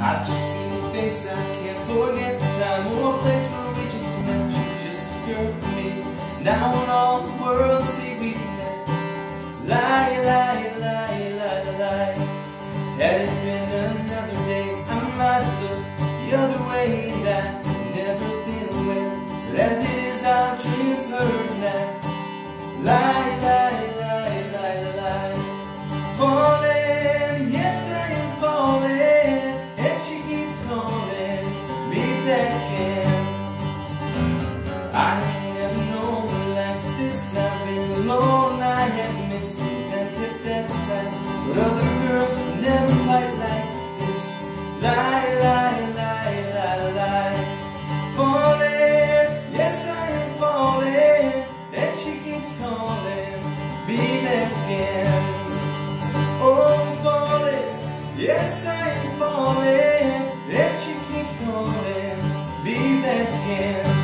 I've just seen your face, I can't forget the time or place where we just met. She's just a girl for me. Now when all the world see we met. Lie, lie, lie, lie, lie. Had it been another day, I might have looked the other way, and I've never been aware. But as it is, I'll dream of her tonight. Lie, lie, lie, lie, lie. Falling, yes I am falling, and she keeps calling me back in. I never known the last of this. I've been alone, I have missed these and kept that sight. But other girls never quite like this. Lie, lie, lie, lie, lie. Falling, yes I am falling, and she keeps calling me back again. Oh, falling, yes I am falling, and she keeps calling me back again.